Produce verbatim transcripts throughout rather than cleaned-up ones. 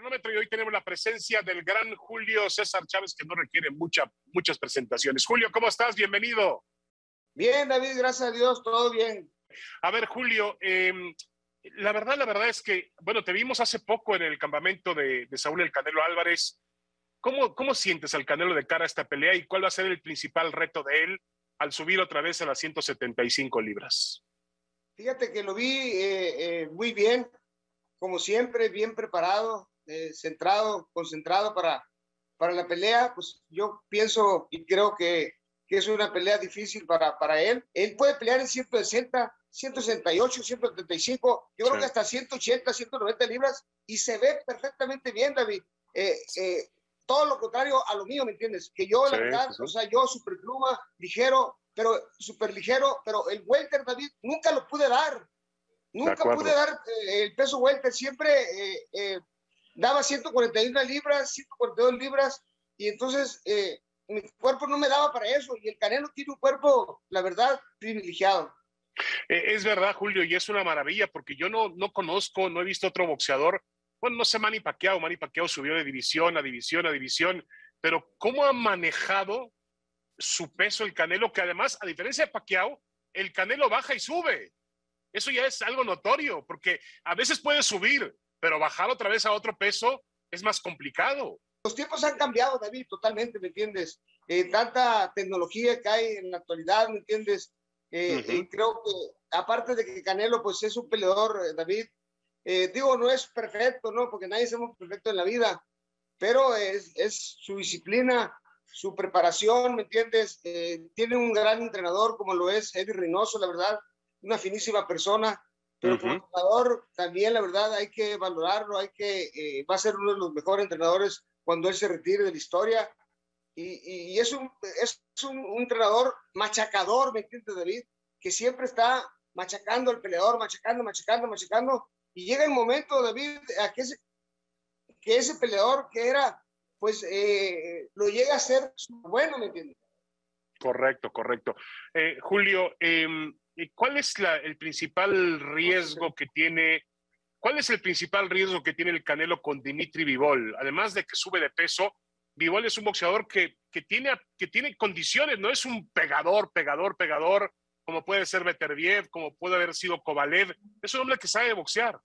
cronómetro y hoy tenemos la presencia del gran Julio César Chávez, que no requiere mucha, muchas presentaciones. Julio, ¿cómo estás? Bienvenido. Bien, David, gracias a Dios, todo bien. A ver, Julio, eh, la verdad, la verdad es que, bueno, te vimos hace poco en el campamento de, de Saúl El Canelo Álvarez. ¿Cómo, ¿Cómo sientes al Canelo de cara a esta pelea y cuál va a ser el principal reto de él al subir otra vez a las ciento setenta y cinco libras? Fíjate que lo vi eh, eh, muy bien, como siempre, bien preparado, eh, centrado, concentrado para, para la pelea. Pues yo pienso y creo que, que es una pelea difícil para, para él. Él puede pelear en ciento sesenta, ciento sesenta y ocho, ciento setenta y cinco, yo sí. creo que hasta ciento ochenta, ciento noventa libras, y se ve perfectamente bien, David. Eh, eh, todo lo contrario a lo mío, ¿me entiendes? Que yo, sí, la verdad, sí, sí. o sea, yo superpluma, ligero, pero súper ligero, pero el welter, David, nunca lo pude dar. Nunca pude dar eh, el peso welter, siempre eh, eh, daba ciento cuarenta y una libras, ciento cuarenta y dos libras, y entonces eh, mi cuerpo no me daba para eso, y el Canelo tiene un cuerpo, la verdad, privilegiado. Eh, es verdad, Julio, y es una maravilla, porque yo no, no conozco, no he visto otro boxeador, bueno, no sé Manny Pacquiao, Manny Pacquiao subió de división a división a división, pero ¿cómo ha manejado su peso el Canelo? Que además, a diferencia de Pacquiao, el Canelo baja y sube. Eso ya es algo notorio, porque a veces puede subir, pero bajar otra vez a otro peso es más complicado. Los tiempos han cambiado, David, totalmente, ¿me entiendes? Eh, tanta tecnología que hay en la actualidad, ¿me entiendes? Eh, uh-huh. eh, creo que, aparte de que Canelo, pues es un peleador, eh, David, eh, digo, no es perfecto, ¿no? Porque nadie somos perfectos en la vida, pero es, es su disciplina, su preparación, ¿me entiendes? Eh, tiene un gran entrenador como lo es Eddie Reynoso, la verdad, una finísima persona, pero uh-huh. como entrenador también, la verdad, hay que valorarlo, hay que, eh, va a ser uno de los mejores entrenadores cuando él se retire de la historia, y, y es, un, es un, un entrenador machacador, ¿me entiendes, David? Que siempre está machacando al peleador, machacando, machacando, machacando, y llega el momento, David, a que ese, que ese peleador que era, pues, eh, lo llega a ser bueno, ¿me entiendes? Correcto, correcto. Eh, Julio, eh, ¿cuál es la, el principal riesgo que tiene, cuál es el principal riesgo que tiene el Canelo con Dimitri Bivol? Además de que sube de peso, Bivol es un boxeador que, que, tiene, que tiene condiciones, no es un pegador, pegador, pegador, como puede ser Beterbiev, como puede haber sido Kovalev. Es un hombre que sabe boxear.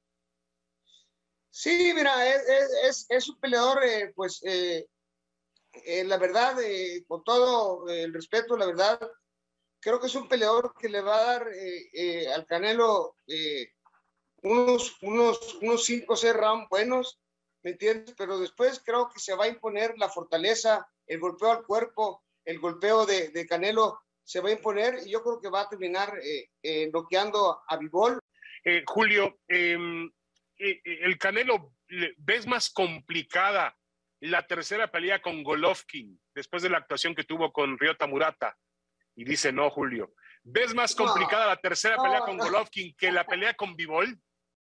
Sí, mira, es, es, es un peleador, eh, pues, eh, eh, la verdad, eh, con todo el respeto, la verdad, creo que es un peleador que le va a dar eh, eh, al Canelo eh, unos, unos, unos cinco o seis rounds buenos, ¿me entiendes? Pero después creo que se va a imponer la fortaleza, el golpeo al cuerpo, el golpeo de, de Canelo se va a imponer, y yo creo que va a terminar eh, eh, noqueando a Bivol. Eh, Julio, eh, eh, el Canelo, ¿ves más complicada la tercera pelea con Golovkin después de la actuación que tuvo con Ryota Murata? Y dice, no, Julio, ¿ves más complicada no, la tercera no, pelea con no. Golovkin que la pelea con Bivol?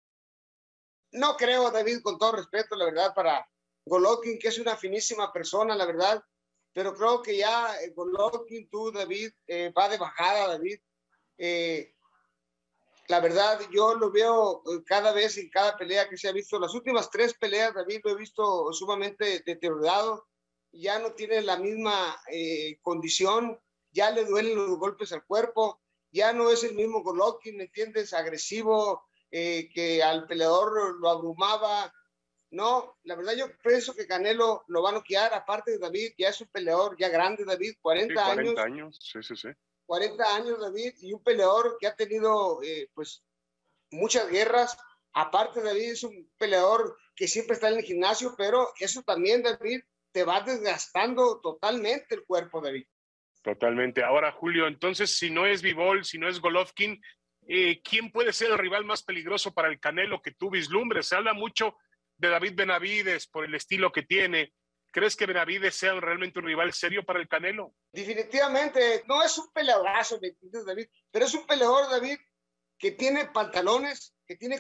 No creo, David, con todo respeto, la verdad, para Golovkin, que es una finísima persona, la verdad, pero creo que ya eh, Golovkin, tú, David, eh, va de bajada, David. Eh, la verdad, yo lo veo cada vez en cada pelea que se ha visto. Las últimas tres peleas, David, lo he visto sumamente deteriorado. Ya no tiene la misma eh, condición, ya le duelen los golpes al cuerpo, ya no es el mismo Golovkin, ¿me entiendes? Agresivo, eh, que al peleador lo abrumaba. No, la verdad yo pienso que Canelo lo va a noquear. Aparte de David, ya es un peleador ya grande, David, cuarenta, sí, cuarenta años. años, sí, sí, sí. cuarenta años, David, y un peleador que ha tenido, eh, pues, muchas guerras. Aparte, David es un peleador que siempre está en el gimnasio, pero eso también, David, te va desgastando totalmente el cuerpo, David. Totalmente. Ahora, Julio, entonces, si no es Bivol, si no es Golovkin, eh, ¿quién puede ser el rival más peligroso para el Canelo que tú vislumbres? Se habla mucho de David Benavides por el estilo que tiene. ¿Crees que Benavides sea realmente un rival serio para el Canelo? Definitivamente, no es un peleadorazo, ¿me entiendes, David? Pero es un peleador, David, que tiene pantalones, que tiene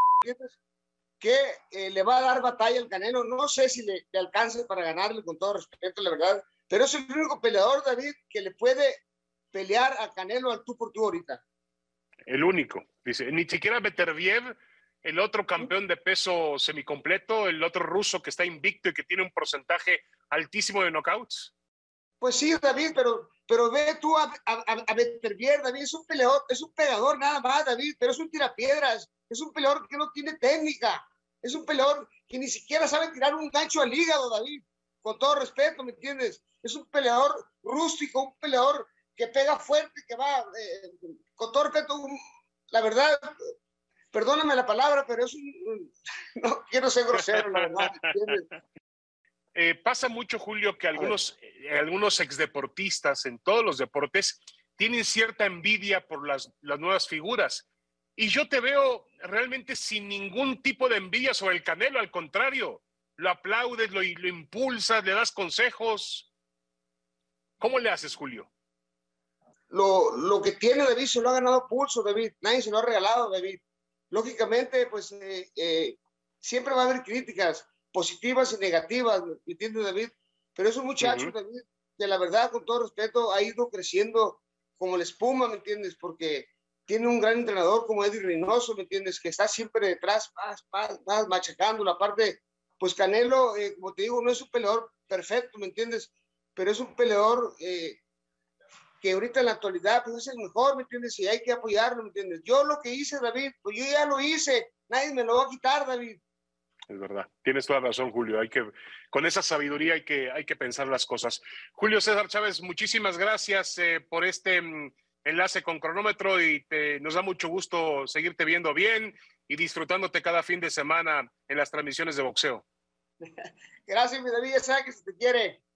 que eh, le va a dar batalla al Canelo. No sé si le, le alcance para ganarle, con todo respeto, la verdad, pero es el único peleador, David, que le puede pelear a Canelo al tú por tú ahorita. El único, dice, ni siquiera Beterbiev el otro campeón de peso semicompleto, el otro ruso que está invicto y que tiene un porcentaje altísimo de knockouts. Pues sí, David, pero, pero ve tú a, a, a Beterbiev, David, es un peleador, es un pegador nada más, David, pero es un tirapiedras, es un peleador que no tiene técnica, es un peleador que ni siquiera sabe tirar un gancho al hígado, David, con todo respeto, ¿me entiendes? Es un peleador rústico, un peleador que pega fuerte, que va, eh, con todo respeto, un, la verdad, perdóname la palabra, pero es un, no quiero ser grosero, la verdad, ¿me entiendes? Eh, pasa mucho, Julio, que algunos, eh, algunos exdeportistas en todos los deportes tienen cierta envidia por las, las nuevas figuras. Y yo te veo realmente sin ningún tipo de envidia sobre el Canelo, al contrario, lo aplaudes, lo, lo impulsas, le das consejos. ¿Cómo le haces, Julio? Lo, lo que tiene David se lo ha ganado pulso, David. Nadie se lo ha regalado, David. Lógicamente, pues eh, eh, siempre va a haber críticas positivas y negativas, ¿me entiendes, David? Pero es un muchacho, uh-huh. David, que la verdad, con todo respeto, ha ido creciendo como la espuma, ¿me entiendes? Porque tiene un gran entrenador como Eddie Reynoso, ¿me entiendes? Que está siempre detrás, más, más, más, machacando la parte. Pues Canelo, eh, como te digo, no es un peleador perfecto, ¿me entiendes? Pero es un peleador eh, que ahorita en la actualidad pues es el mejor, ¿me entiendes? Y hay que apoyarlo, ¿me entiendes? Yo lo que hice, David, pues yo ya lo hice, nadie me lo va a quitar, David. Es verdad, tienes toda razón, Julio. Hay que, con esa sabiduría hay que, hay que pensar las cosas. Julio César Chávez, muchísimas gracias eh, por este mm, enlace con Cronómetro y te, nos da mucho gusto seguirte viendo bien y disfrutándote cada fin de semana en las transmisiones de boxeo. Gracias, mi David, ya sabes que se te quiere.